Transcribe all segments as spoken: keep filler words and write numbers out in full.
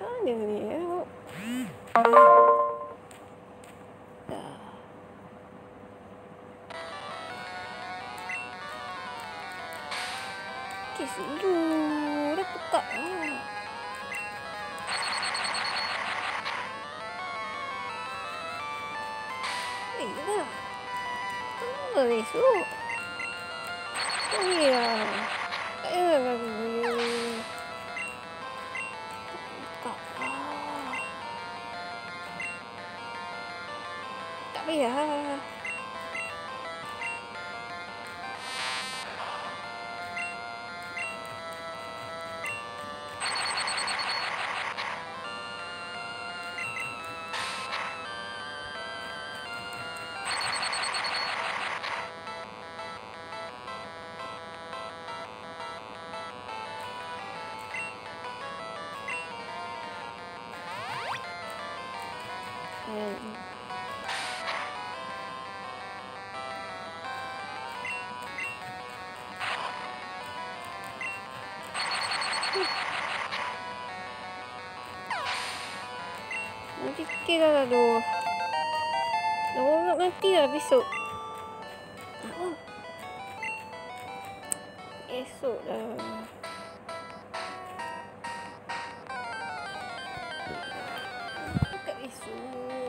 Mana ni? Tengok. Dah. Kes dulu. Dah buka. Eh, dah. Kenapa besok? Oh, ya. Tak payah lagi. Buka. Tak payah. Hmm. Nanti fikir dah tu. Dah warm nanti lah besok. Oh. Esok dah. Dekat esok.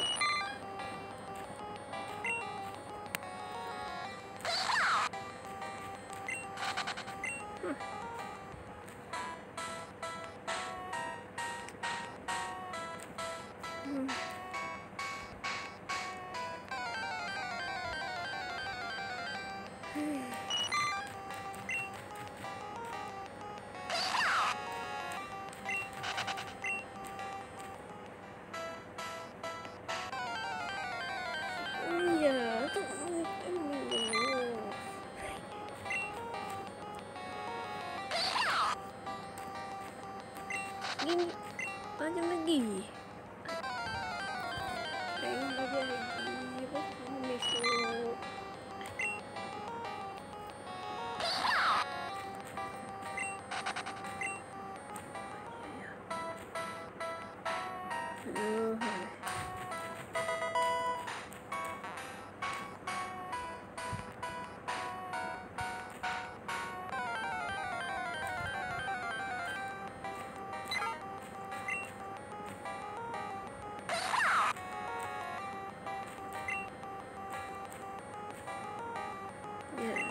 Hmm. Hmm. Hmm. Ya, tu. Ini macam lagi. Ayam bagi lagi. Apa? Besok. Uh. Yeah.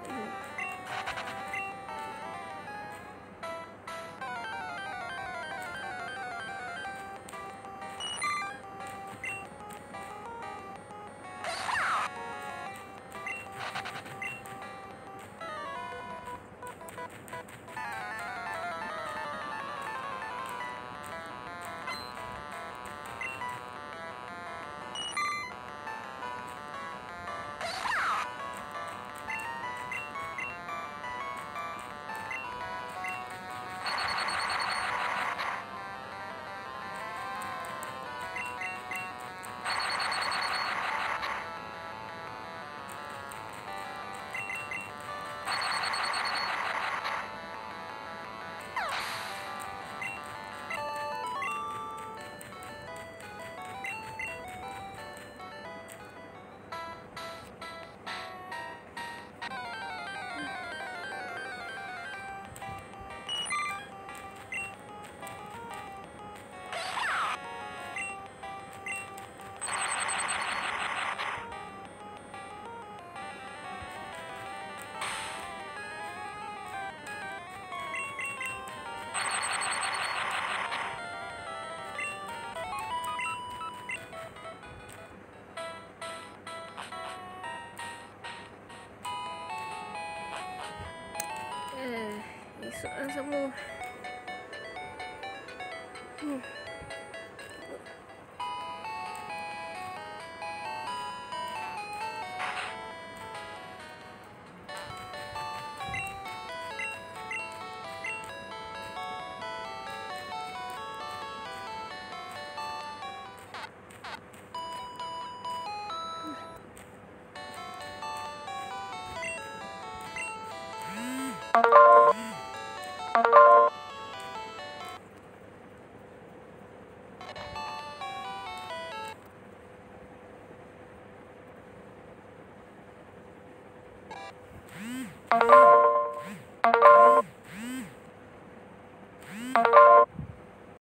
Eh, esok lah semua. Hmm. Bye.